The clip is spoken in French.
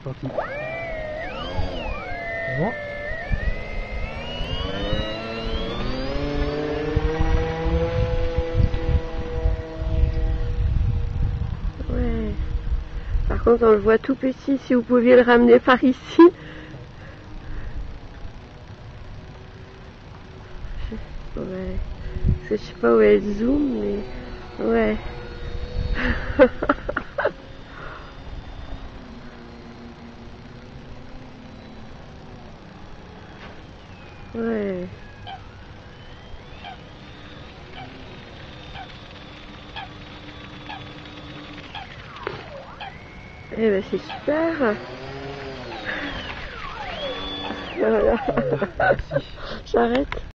parti. C'est bon? Ouais. Par contre, on le voit tout petit. Si vous pouviez le ramener par ici. Ouais. Parce que je sais pas où elle zoom, mais ouais. Ouais. Eh ben c'est super. Voilà. Merci. J'arrête.